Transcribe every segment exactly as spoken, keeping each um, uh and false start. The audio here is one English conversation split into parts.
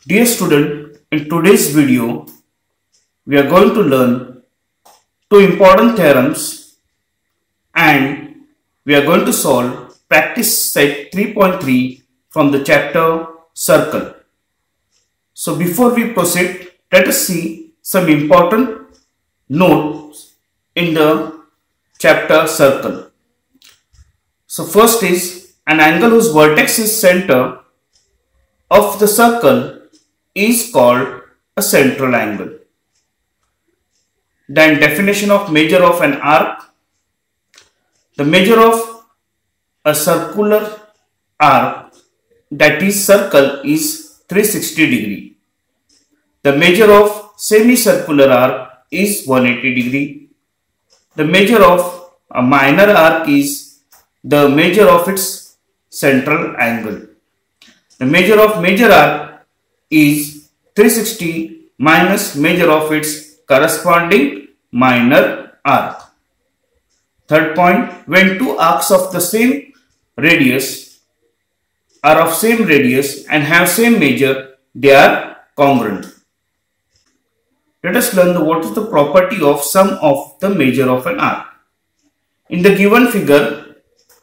Dear student, in today's video, we are going to learn two important theorems and we are going to solve practice set three point three from the chapter Circle. So before we proceed, let us see some important notes in the chapter Circle. So first is an angle whose vertex is center of the circle is called a central angle. Then definition of measure of an arc. The measure of a circular arc, that is circle, is three hundred sixty degree. The measure of semicircular arc is one hundred eighty degree. The measure of a minor arc is the measure of its central angle. The measure of major arc is three hundred sixty minus measure of its corresponding minor arc. Third point, when two arcs of the same radius are of same radius and have same measure, they are congruent. Let us learn the, what is the property of sum of the measure of an arc. In the given figure,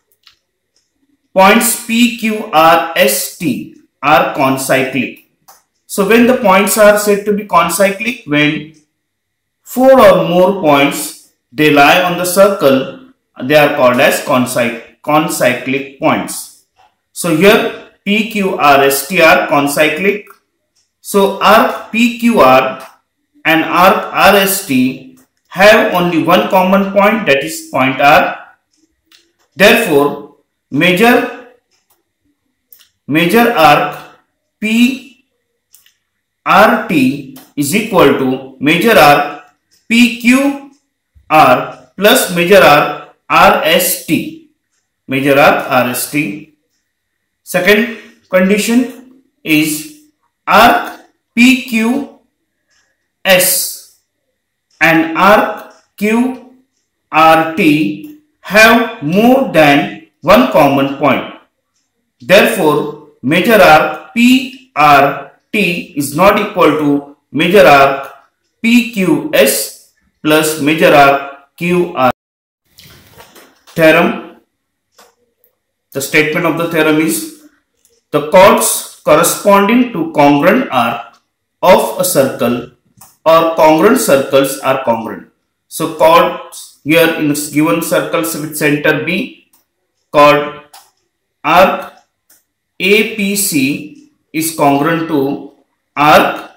points P, Q, R, S, T are concyclic. So when the points are said to be concyclic, when four or more points they lie on the circle, they are called as concyclic, concyclic points. So here P, Q, R, S, T are concyclic. So arc P, Q, R and arc R, S, T have only one common point, that is point R. Therefore, measure Major arc P R T is equal to major arc P Q R plus major arc R S T. Major arc R S T. Second condition is arc P Q S and arc Q R T have more than one common point. Therefore, major arc P R T is not equal to major arc P Q S plus major arc Q R. Theorem. The statement of the theorem is the chords corresponding to congruent arc of a circle or congruent circles are congruent. So chords here in given circles with center B, chord arc A P C is congruent to arc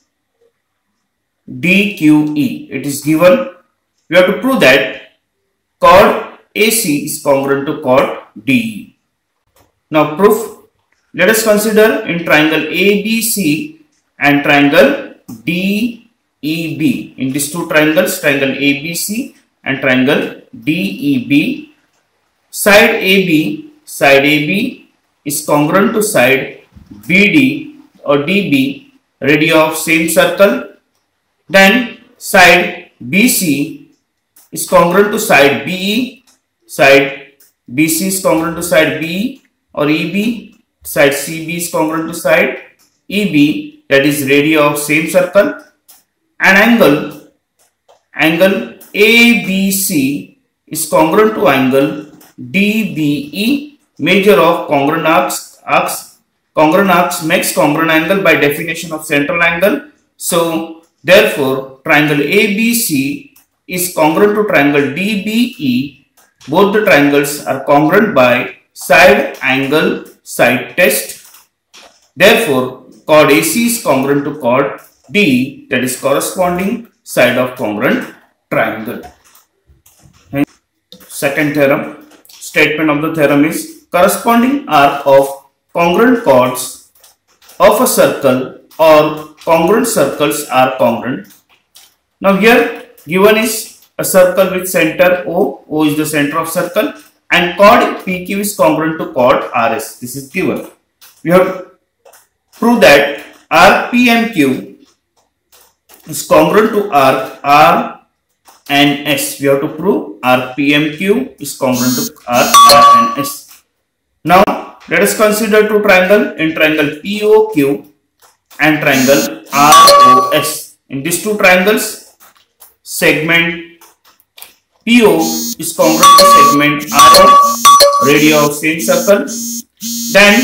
D Q E. It is given. We have to prove that chord A C is congruent to chord D E. Now proof. Let us consider in triangle A B C and triangle D E B. In these two triangles, triangle A B C and triangle D E B, side A B, side A B is congruent to side B D or D B, radii of same circle. Then side B C is congruent to side B E, side B C is congruent to side B E or E B, side C B is congruent to side E B, that is radii of same circle. An angle, angle A B C is congruent to angle D B E, measure of congruent arcs. arcs. Congruent arcs makes congruent angle by definition of central angle. So therefore, triangle A B C is congruent to triangle D B E. Both the triangles are congruent by side angle side test. Therefore, chord A C is congruent to chord D E, that is corresponding side of congruent triangle. And second theorem, statement of the theorem is corresponding arc of congruent chords of a circle or congruent circles are congruent. Now here given is a circle with center O, O is the center of circle, and chord P Q is congruent to chord R S. This is given. We have to prove that arc P M Q is congruent to arc R and S. We have to prove arc P M Q is congruent to arc R and S. Now let us consider two triangles. In triangle P O Q, and triangle R O S. In these two triangles, segment P O is congruent to segment R O, radius of same circle. Then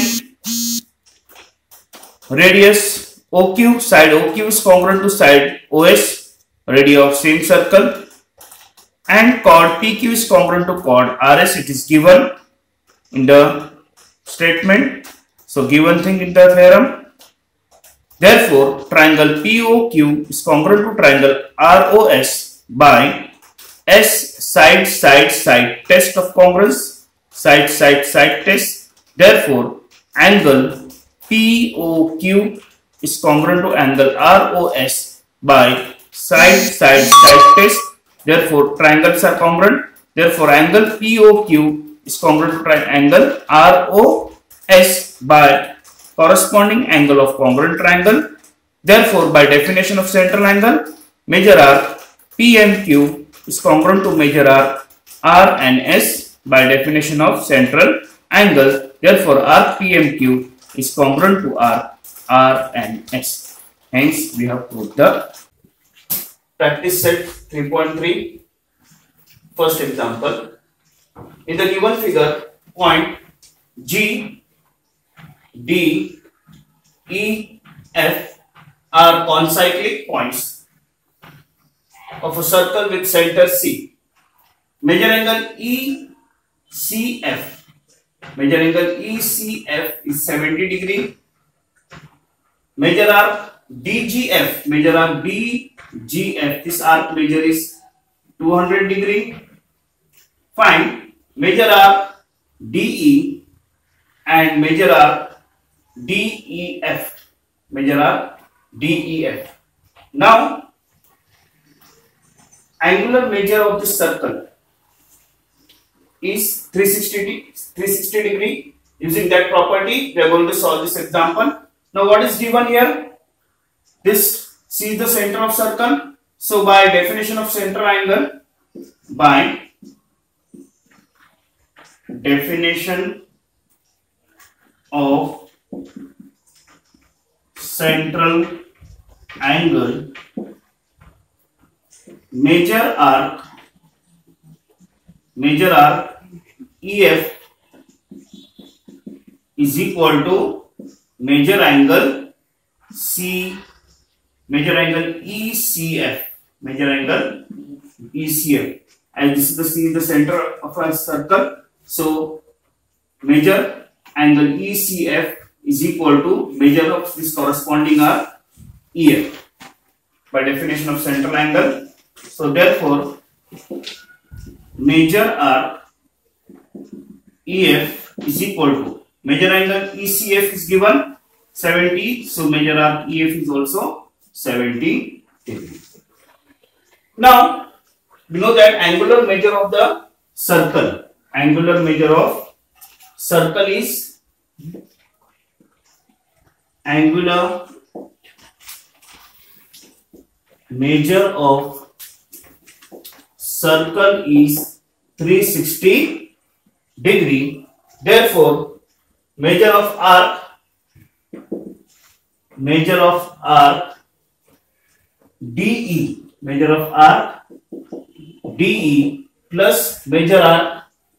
radius O Q, side O Q is congruent to side O S, radius of same circle. And chord P Q is congruent to chord R S. It is given in the statement. So given thing in the theorem. Therefore, triangle P O Q is congruent to triangle R O S by S side side side test of congruence, side side side test. Therefore, angle P O Q is congruent to angle R O S by side side side test. Therefore, triangles are congruent. Therefore, angle P O Q is congruent to triangle R O S by corresponding angle of congruent triangle. Therefore, by definition of central angle, major arc P M Q is congruent to major arc R and S by definition of central angle. Therefore, arc P M Q is congruent to arc R and S. Hence, we have proved the practice set three point three. First example. In the given figure, point G, D, E, F are concyclic points of a circle with center C. Measure angle E C F. Measure angle E C F is seventy degree. Measure arc D G F. Measure arc D G F. This arc measure is two hundred degree. Find measure arc D E and measure arc D E F. Measure arc D E F. Now, angular measure of this circle is three sixty degree. Using that property, we are going to solve this example. Now, what is given here? This C is the center of circle. So, by definition of central angle, by definition of central angle, major arc, major arc E F is equal to major angle C, major angle E C F, major angle E C F. And this is the C is the center of a circle. So, major angle E C F is equal to measure of this corresponding arc E F by definition of central angle. So, therefore, major arc E F is equal to major angle E C F is given seventy. So, major arc E F is also seventy degree. Now, we know that angular measure of the circle, angular measure of circle is angular measure of circle is three sixty degree. Therefore, measure of arc, measure of arc D E, measure of arc D E plus measure arc,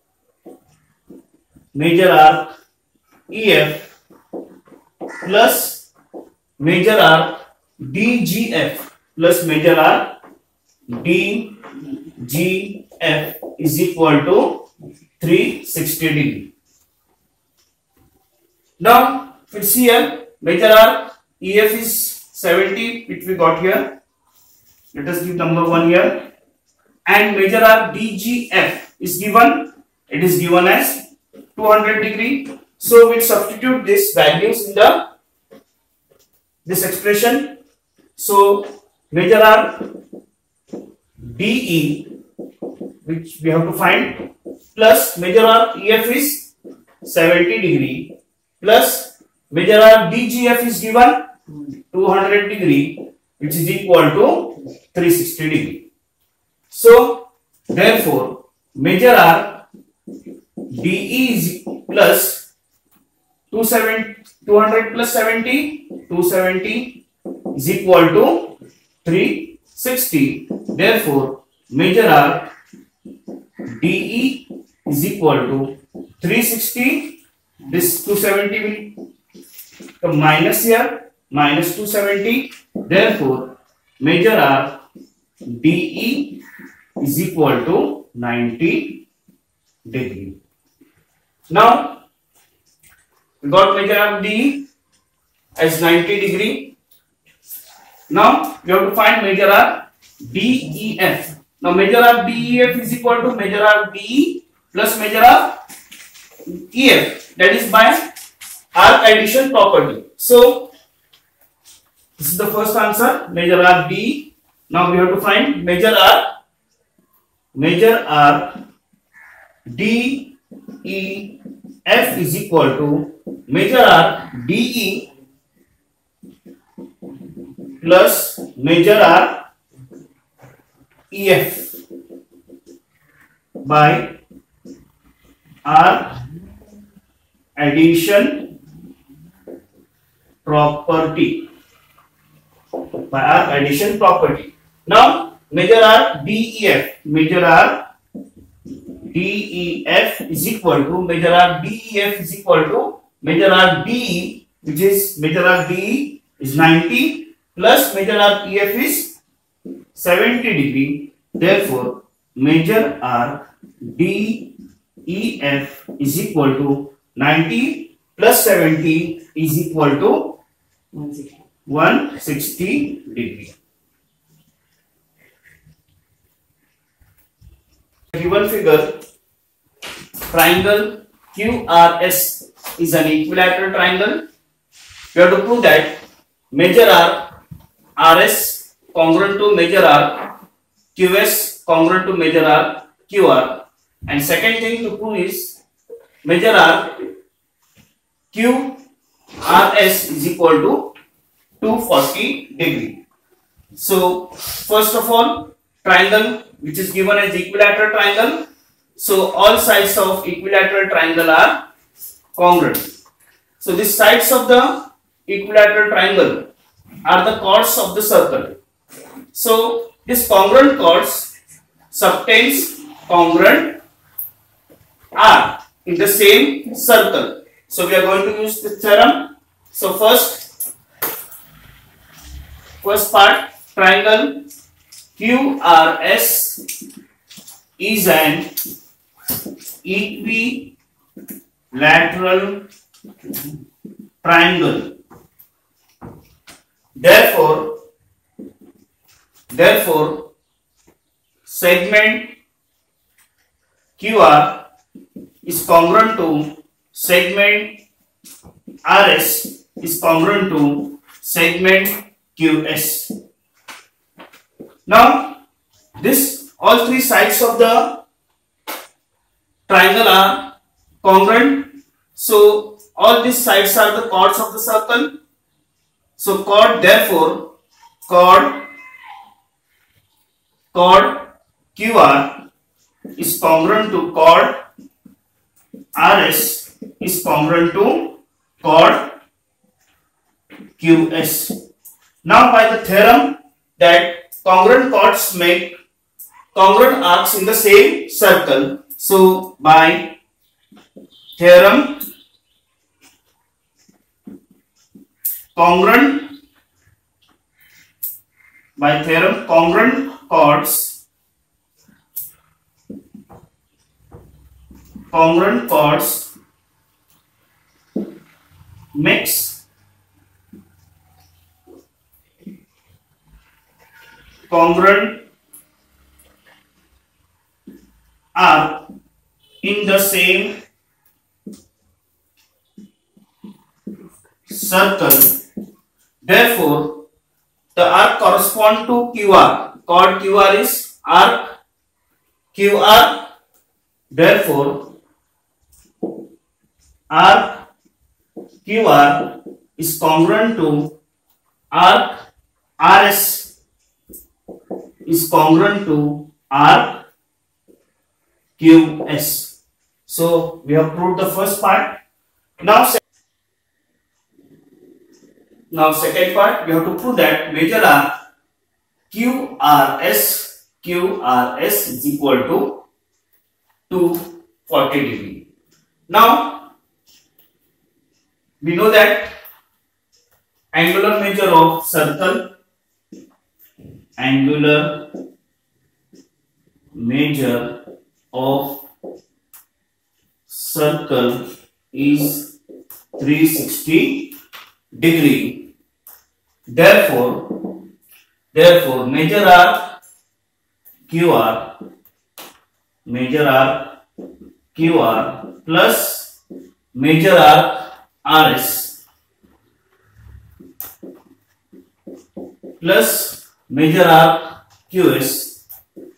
measure arc E F plus measure arc D G F plus measure arc D G F is equal to three sixty degree. Now, if it's here, measure arc E F is seventy, which we got here. Let us give number one here. And measure arc D G F is given, it is given as two hundred degree. So, we substitute these values in the this expression. So, measure arc D E, which we have to find, plus measure arc E F is seventy degree, plus measure arc D G F is given two hundred degree, which is equal to three sixty degree. So, therefore, measure arc D E is plus two hundred plus seventy, two seventy is equal to three sixty. Therefore, major arc D E is equal to three sixty. This two seventy will come minus here, minus two seventy. Therefore, major arc D E is equal to ninety degree. Now, we got major arc D E as ninety degree. Now, we have to find major arc D E F. Now, major arc D E F is equal to major arc D E plus major arc E F. That is by arc addition property. So, this is the first answer, major arc D E. Now, we have to find major arc, major arc D E F is equal to major arc D E plus major arc E F by arc addition property. By arc addition property. Now, major arc D E F, major arc D E F is equal to major arc D E F is equal to major arc D E, which is major arc D E is ninety plus major arc E F is seventy degree. Therefore, major arc D E F is equal to ninety plus seventy is equal to one hundred sixty degree. Given figure, triangle Q R S is an equilateral triangle. We have to prove that major arc R S congruent to major arc Q S congruent to major arc Q R. And second thing to prove is major arc Q R S is equal to two hundred forty degree. So, first of all, triangle which is given as equilateral triangle. So, all sides of equilateral triangle are congruent. So, the sides of the equilateral triangle are the chords of the circle. So, this congruent chords subtends congruent are in the same circle. So, we are going to use the theorem. So, first, first part, triangle Q R S is an equilateral triangle. Therefore, therefore, segment Q R is congruent to segment R S is congruent to segment Q S. Now, this all three sides of the triangle are congruent. So, all these sides are the chords of the circle. So, chord, therefore, chord, chord Q R is congruent to chord R S is congruent to chord Q S. Now, by the theorem that congruent chords make congruent arcs in the same circle. So, by theorem, congruent, by theorem, congruent chords, congruent chords makes congruent arc in the same circle. Therefore, the arc correspond to Q R. Chord Q R is arc Q R. Therefore, arc Q R is congruent to arc R S is congruent to arc Q S. So, we have proved the first part. Now, Now second part, we have to prove that major arc Q R S Q R S is equal to two hundred forty degree. Now we know that angular measure of circle, angular measure of circle is three hundred sixty degree. Therefore, therefore major arc Q R, major arc Q R plus major arc R S plus major arc Q S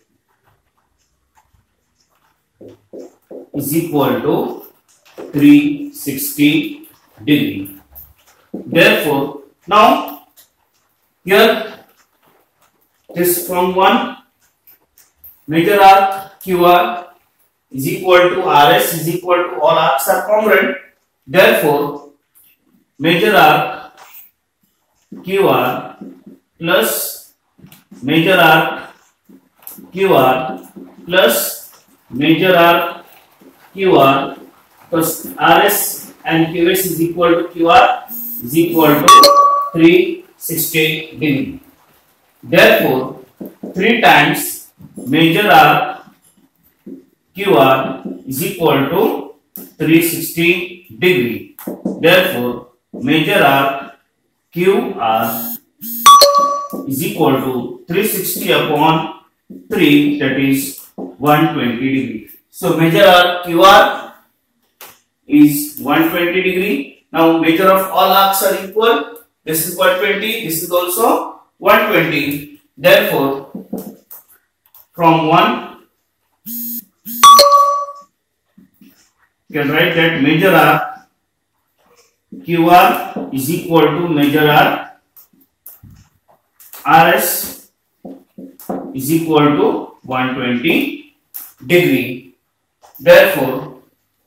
is equal to three hundred sixty degree. Therefore, now here this from one major arc Q R is equal to R S is equal to all arcs are congruent. Therefore, major arc Q R plus major arc Q R plus major arc Q R plus R S and Q S is equal to Q R is equal to three hundred sixty degree. Therefore, three times major arc Q R is equal to three hundred sixty degree. Therefore, major arc Q R is equal to three hundred sixty upon three, that is one hundred twenty degree. So major arc Q R is one hundred twenty degree. Now major of all arcs are equal. This is one hundred twenty. This is also one hundred twenty. Therefore, from one you can write that major arc Q R is equal to major arc R S is equal to one hundred twenty degree. Therefore,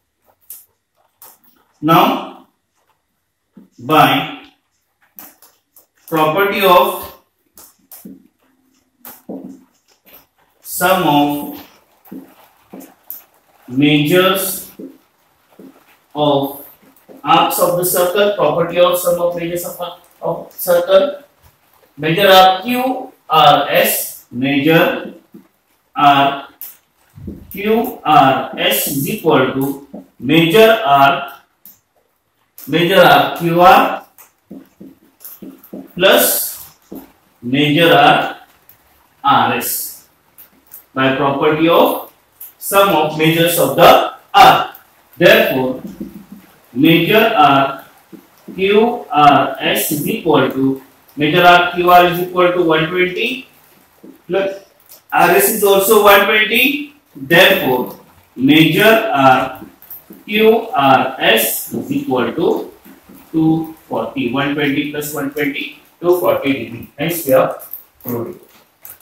now by property of sum of measures of arcs of the circle, property of sum of measures of, of circle, major arc Q R S, major arc Q R S is equal to major arc major arc Q R plus major arc R S by property of sum of measures of the arc. Therefore, major arc Q R S is equal to major arc Q R is equal to one hundred twenty plus R S is also one hundred twenty. Therefore, major arc Q R S is equal to two hundred forty. one hundred twenty plus one hundred twenty, two hundred forty degree. Hence, we have proved it.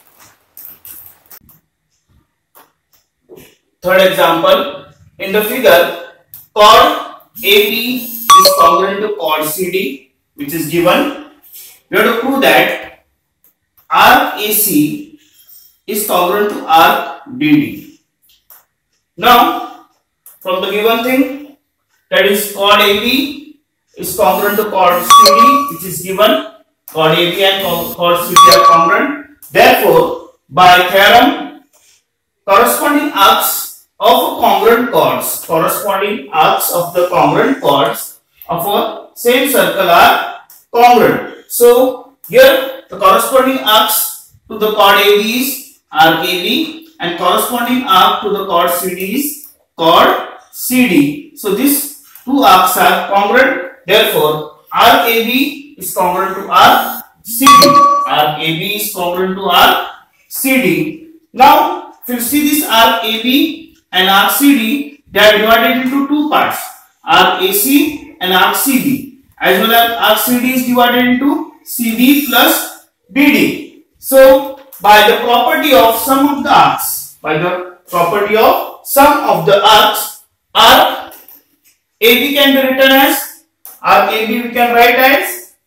Third example, in the figure, chord A B is congruent to chord C D, which is given. We have to prove that arc A C is congruent to arc D D. Now, from the given thing, that is chord A B is congruent to chord C D, which is given. Chord A B and chord C D are congruent. Therefore, by theorem, corresponding arcs of congruent chords, corresponding arcs of the congruent chords of a same circle are congruent. So here the corresponding arcs to the chord A B is arc A B and corresponding arc to the chord C D is chord C D. So these two arcs are congruent. Therefore, arc A B is congruent to arc C D. Arc A B is congruent to arc C D. Now, if you see this arc A B and arc C D, they are divided into two parts, arc A C and arc C D, as well as arc C D is divided into C D plus D D. So, by the property of sum of the arcs, by the property of sum of the arcs, arc A B can be written as, arc A B we can write as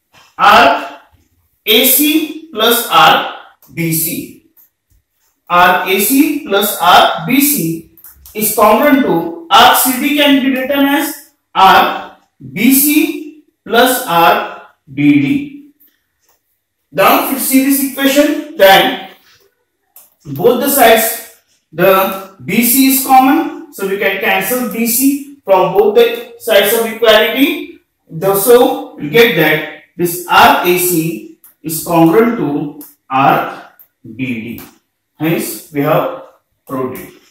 arc A C plus arc B C. Arc A C plus arc B C is congruent to arc C D can be written as arc B C plus arc D D. Now, if you see this equation, then both the sides, the B C is common, so we can cancel B C from both the sides of equality. So, we get that this arc A C is congruent to arc D D. Hence, we have proved it.